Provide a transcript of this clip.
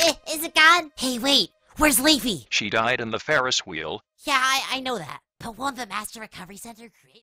Is it gone? Hey, wait. Where's Leafy? She died in the Ferris wheel. Yeah, I know that. But won't the Master Recovery Center create...